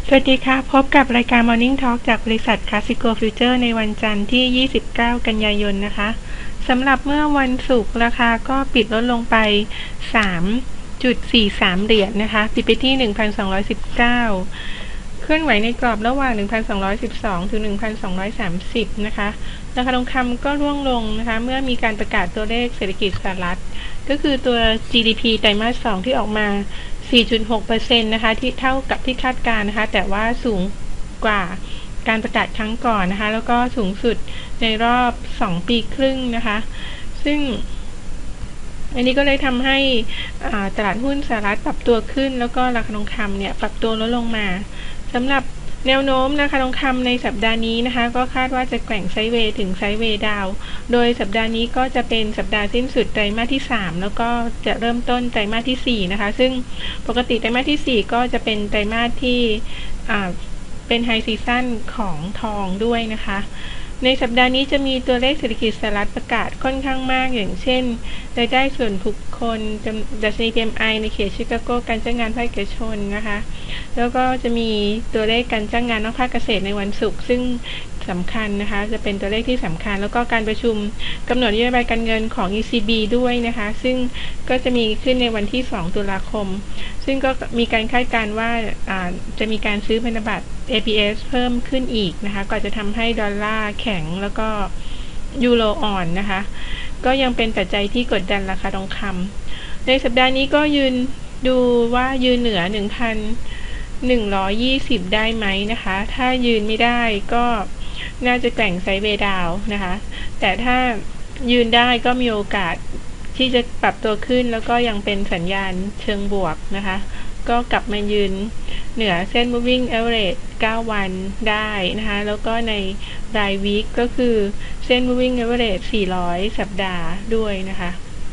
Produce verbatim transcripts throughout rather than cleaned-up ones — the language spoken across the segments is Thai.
สวัสดีค่ะพบกับรายการ Morning Talk จากบริษัท Classico Future ในวันจันทร์ที่ยี่สิบเก้ากันยายนนะคะสำหรับเมื่อวันศุกร์ราคาก็ปิดลดลงไป สามจุดสี่สาม เหรียญ นะคะปิดไปที่ หนึ่งพันสองร้อยสิบเก้า เคลื่อนไหวในกรอบระหว่าง หนึ่งพันสองร้อยสิบสอง ถึง หนึ่งพันสองร้อยสามสิบ นะคะราคาทองคำก็ร่วงลงนะคะเมื่อมีการประกาศตัวเลขเศรษฐกิจสหรัฐก็คือตัว จี ดี พี ไตรมาสสองที่ออกมา สี่จุดหกเปอร์เซ็นต์ นะคะที่เท่ากับที่คาดการณ์นะคะแต่ว่าสูงกว่าการประกาศครั้งก่อนนะคะแล้วก็สูงสุดในรอบสองปีครึ่งนะคะซึ่งอันนี้ก็เลยทำให้ตลาดหุ้นสหรัฐปรับตัวขึ้นแล้วก็ราคาทองคำเนี่ยปรับตัวลดลงมาสำหรับแนวโน้มราคาทองคำในสัปดาห์นี้นะคะก็คาดว่าจะแกว่งไซด์เวย์ถึงไซด์เวย์ดาวโดยสัปดาห์นี้ก็จะเป็นสัปดาห์สิ้นสุดไตรมาสที่สามแล้วก็จะเริ่มต้นไตรมาสที่สี่นะคะซึ่งปกติไตรมาสที่สี่ก็จะเป็นไตรมาสที่อ่าเป็นไฮซีซั่นของทองด้วยนะคะในสัปดาห์นี้จะมีตัวเลขเศรษฐกิจสหรัฐประกาศค่อนข้างมากอย่างเช่นรายได้ส่วนบุคคลดัชนี พี เอ็ม ไอ ในเขตชิคาโกการจ้างงานภาคเอกชนนะคะแล้วก็จะมีตัวเลขการจ้างงานนอกภาคเกษตรในวันศุกร์ซึ่งสำคัญนะคะจะเป็นตัวเลขที่สำคัญแล้วก็การประชุมกำหนดนโยบายการเงินของ อี ซี บี ด้วยนะคะซึ่งก็จะมีขึ้นในวันที่สองตุลาคมซึ่งก็มีการคาดการณ์ว่าจะมีการซื้อพันธบัตร เอ พี เอส เพิ่มขึ้นอีกนะคะก็จะทำให้ดอลลาร์แข็งแล้วก็ยูโรอ่อนนะคะก็ยังเป็นปัจจัยที่กดดันราคาทองคำในสัปดาห์นี้ก็ยืนดูว่ายืนเหนือ หนึ่งพันหนึ่งร้อยยี่สิบ ได้ไหมนะคะถ้ายืนไม่ได้ก็น่าจะแกว่งไซด์เวย์ดาวนะคะแต่ถ้ายืนได้ก็มีโอกาสที่จะปรับตัวขึ้นแล้วก็ยังเป็นสัญญาณเชิงบวกนะคะก็กลับมายืนเหนือเส้น moving average เก้าวันได้นะคะแล้วก็ในรายวีคก็คือเส้น moving average สี่ร้อยสัปดาห์ด้วยนะคะ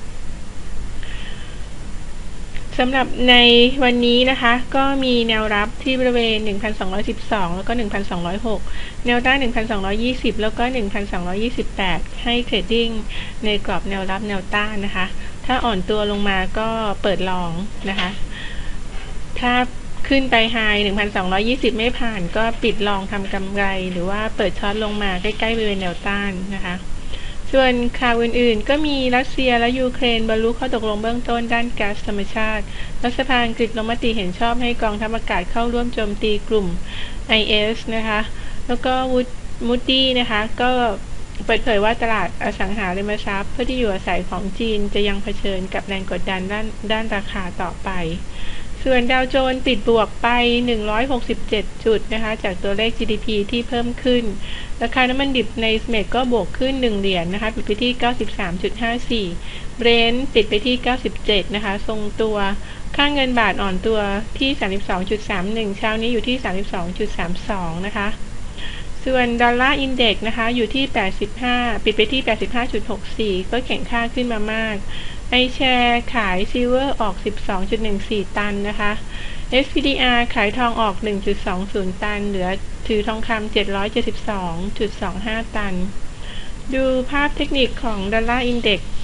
สำหรับในวันนี้นะคะก็มีแนวรับที่บริเวณ หนึ่งพันสองร้อยสิบสอง แล้วก็ หนึ่งพันสองร้อยหก แนวต้าน หนึ่งพันสองร้อยยี่สิบ แล้วก็ หนึ่งพันสองร้อยยี่สิบแปด ให้เทรดดิ้งในกรอบแนวรับแนวต้านนะคะถ้าอ่อนตัวลงมาก็เปิดลองนะคะถ้าขึ้นไปไฮ หนึ่งพันสองร้อยยี่สิบ ไม่ผ่านก็ปิดลองทำกำไรหรือว่าเปิดช็อตลงมาใกล้ๆบริเวณแนวต้านนะคะส่วนข่าวอื่นๆก็มีรัสเซียและยูเครนบรรลุข้อตกลงเบื้องต้นด้านก๊าซธรรมชาติรัฐสภาอังกฤษลงมติเห็นชอบให้กองทัพอากาศเข้าร่วมโจมตีกลุ่ม ไอ เอส นะคะแล้วก็มูดดี้นะคะก็เปิดเผยว่าตลาดอสังหาริมทรัพย์เพื่อที่อยู่อาศัยของจีนจะยังเผชิญกับแรงกดดันด้านด้านราคาต่อไปส่วนดาวโจนส์ติดบวกไปหนึ่งร้อยหกสิบเจ็ดจุดนะคะจากตัวเลข จี ดี พี ที่เพิ่มขึ้นราคาน้ำมันดิบในสเมทก็บวกขึ้นหนึ่งเหรียญ นะคะปิดไปที่ เก้าสิบสามจุดห้าสี่ เบรนท์ปิดไปที่เก้าสิบเจ็ดนะคะทรงตัวค่าเงินบาทอ่อนตัวที่ สามสิบสองจุดสามหนึ่ง เช้านี้อยู่ที่ สามสิบสองจุดสามสอง นะคะส่วนดอลลาร์อินเด็กซ์นะคะอยู่ที่แปดสิบห้าปิดไปที่ แปดสิบห้าจุดหกสี่ ก็แข็งค่าขึ้นมามากไอแชร์ขายซิลเวอร์ออก สิบสองจุดหนึ่งสี่ ตันนะคะ เอส พี ดี อาร์ ขายทองออก หนึ่งจุดสองศูนย์ ตันเหลือถือทองคำ เจ็ดร้อยเจ็ดสิบสองจุดสองห้า ตันดูภาพเทคนิคของดอลลาร์อินเด็กซ์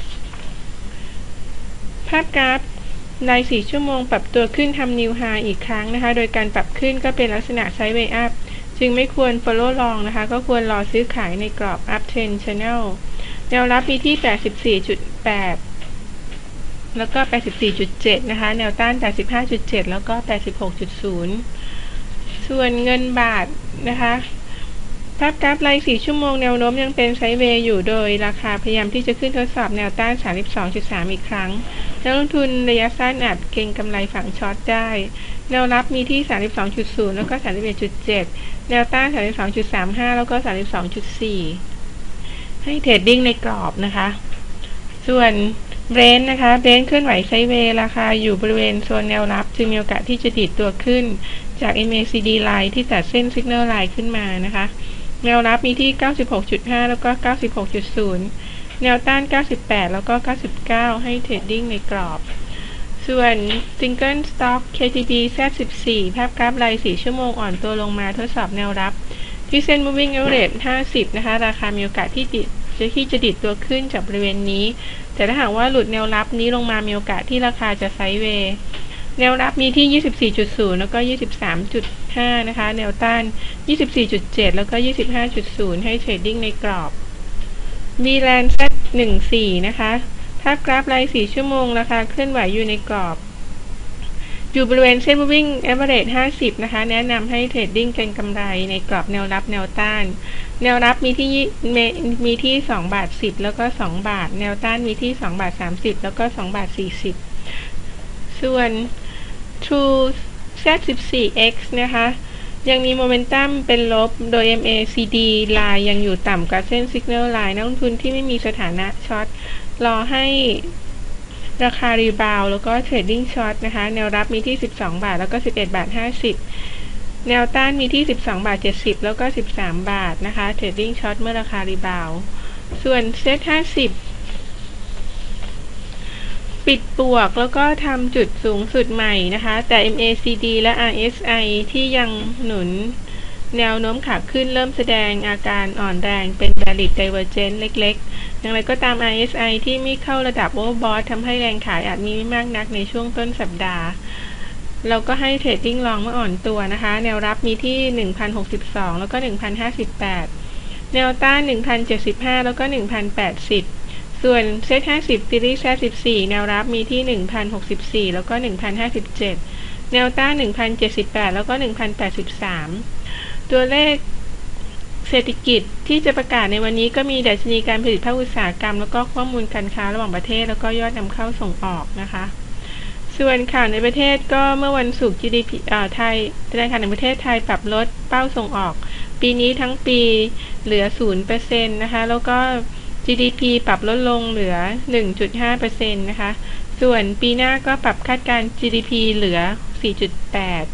ภาพกราฟรายสี่ชั่วโมงปรับตัวขึ้นทำนิวไฮอีกครั้งนะคะโดยการปรับขึ้นก็เป็นลักษณะไซด์เวย์อัพจึงไม่ควร follow long นะคะก็ควรรอซื้อขายในกรอบ uptrend channel แนวรับมีที่ แปดสิบสี่จุดแปดแล้วก็ แปดสิบสี่จุดเจ็ด นะคะแนวต้าน แปดสิบห้าจุดเจ็ด แล้วก็ แปดสิบหกจุดศูนย์ ส่วนเงินบาทนะคะภาพกราฟรายสี่ชั่วโมงแนวโน้มยังเป็นไซด์เวย์อยู่โดยราคาพยายามที่จะขึ้นทดสอบแนวต้าน สามสิบสองจุดสาม อีกครั้งนักลงทุนระยะสั้นอาจเก็งกำไรฝั่งช็อตได้แนวรับมีที่ สามสิบสองจุดศูนย์ แล้วก็ สามสิบเอ็ดจุดเจ็ด แนวต้าน สามสิบสองจุดสามห้า แล้วก็ สามสิบสองจุดสี่ ให้เทรดดิ้งในกรอบนะคะส่วนเบรนท์นะคะเบรนท์เคลื่อนไหวไซด์เวย์ราคาอยู่บริเวณโซนแนวรับจึงมีโอกาสที่จะดีดตัวขึ้นจาก เอ็ม เอ ซี ดี Line ที่ตัดเส้น Signal Line ขึ้นมานะคะแนวรับมีที่ เก้าสิบหกจุดห้า แล้วก็ เก้าสิบหกจุดศูนย์ แนวต้าน เก้าสิบแปด แล้วก็ เก้าสิบเก้า ให้เทรดดิ้งในกรอบส่วน Single Stock เค ที บี แซด สิบสี่ ภาพกราฟรายสี่ชั่วโมงอ่อนตัวลงมาทดสอบแนวรับที่เส้น Moving Average ห้าสิบนะคะราคามีโอกาสที่ดิดที่จะดิดตัวขึ้นจากบริเวณนี้แต่ถ้าหากว่าหลุดแนวรับนี้ลงมามีโอกาสที่ราคาจะไซด์เวย์แนวรับมีที่ ยี่สิบสี่จุดศูนย์ แล้วก็ ยี่สิบสามจุดห้า นะคะแนวต้าน ยี่สิบสี่จุดเจ็ด แล้วก็ ยี่สิบห้าจุดศูนย์ ให้เทรดดิ้งในกรอบ วี แลนด์ แซด หนึ่งสี่ นะคะถ้ากราฟรายสี่ชั่วโมงราคาเคลื่อนไหวอยู่ในกรอบอยู่บริเวณเส้น Moving Average ห้าสิบ นะคะแนะนำให้เทรดดิ้งเก็งกำไรในกรอบแนวรับแนวต้านแนวรับมีที่มีที่สองบาทสิบแล้วก็สองบาทแนวต้านมีที่สองบาทสามสิบแล้วก็สองบาทสี่สิบส่วน True แซด สิบสี่ เอ็กซ์ นะคะยังมีโมเมนตัมเป็นลบโดย เอ็ม เอ ซี ดี Line ยังอยู่ต่ำกว่าเส้น Signal Line นักลงทุนที่ไม่มีสถานะช็อตรอให้ราคารีบาวแล้วก็เทรดดิ้งช็อตนะคะแนวรับมีที่สิบสองบาทแล้วก็สิบเอ็ดบาทห้าสิบแนวต้านมีที่สิบสองบาทเจ็ดสิบแล้วก็สิบสามบาทนะคะเทรดดิ้งช็อตเมื่อราคารีบาวส่วนเซ็ตห้าสิบปิดบวกแล้วก็ทำจุดสูงสุดใหม่นะคะแต่ เอ็ม เอ ซี ดี และ อาร์ เอส ไอ ที่ยังหนุนแนวโน้มขาขึ้นเริ่มแสดงอาการอ่อนแรงเป็น bearish divergence เล็กๆอย่างไรก็ตาม อาร์ เอส ไอ ที่ไม่เข้าระดับ overbought ทำให้แรงขายอาจมีไม่มากนักในช่วงต้นสัปดาห์เราก็ให้เทรดดิ้งลองเมื่ออ่อนตัวนะคะแนวรับมีที่ หนึ่งพันหกสิบสอง แล้วก็ หนึ่งพันห้าสิบแปด แนวต้าน หนึ่งพันเจ็ดสิบห้า แล้วก็ หนึ่งพันแปดสิบ ส่วน เซ็ต ห้าสิบ Series แซด สิบสี่ แนวรับมีที่ หนึ่งพันหกสิบสี่ แล้วก็ หนึ่งพันห้าสิบเจ็ด แนวต้าน หนึ่งพันเจ็ดสิบแปด แล้วก็ หนึ่งพันแปดสิบสาม ตัวเลขเศรษฐกิจที่จะประกาศในวันนี้ก็มีดัชนีการผลิตภาคอุตสาหกรรมแล้วก็ข้อมูลการค้าระหว่างประเทศแล้วก็ยอดนำเข้าส่งออกนะคะส่วนข่าวในประเทศก็เมื่อวันศุกร์ จี ดี พี เอ่อไทยธนาคารแห่งประเทศไทยปรับลดเป้าส่งออกปีนี้ทั้งปีเหลือ ศูนย์เปอร์เซ็นต์ นะคะแล้วก็ จี ดี พี ปรับลดลงเหลือ หนึ่งจุดห้าเปอร์เซ็นต์ นะคะส่วนปีหน้าก็ปรับคาดการณ์ จี ดี พี เหลือ สี่จุดแปด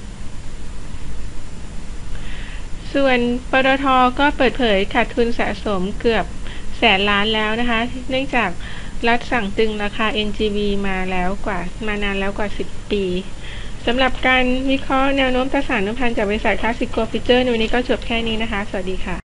ส่วนปตท.ก็เปิดเผยขาดทุนสะสมเกือบแสนล้านแล้วนะคะเนื่องจากรัฐสั่งตึงราคา เอ็น จี วี มาแล้วกว่ามานานแล้วกว่าสิบปีสำหรับการวิเคราะห์แนวโน้มตราสารน้ำพันจากบริษัท Classico Future ในวันนี้ก็จบแค่นี้นะคะสวัสดีค่ะ